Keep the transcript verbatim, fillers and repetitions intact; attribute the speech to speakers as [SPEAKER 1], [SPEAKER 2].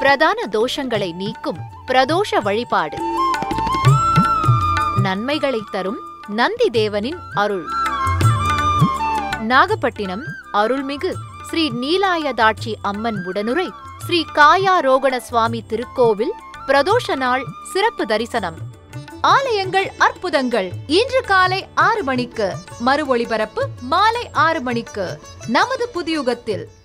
[SPEAKER 1] பிரதான தோஷங்களை நீக்கும் பிரதோஷ வழிபாடு. நன்மைகளை தரும் நந்தி தேவனின் அருள். நாகப்பட்டினம் அருள்மிகு ஸ்ரீ நீலாயதாட்சி அம்மன் உடனுரை ஸ்ரீ காயாரோகண சுவாமி திருக்கோவில் பிரதோஷ நாள் சிறப்பு தரிசனம். ஆலயங்கள் அற்புதங்கள் இன்று காலை ஆறு மணிக்கு, மறு ஒளிபரப்பு மாலை ஆறு மணிக்கு நமது புதியுகத்தில்.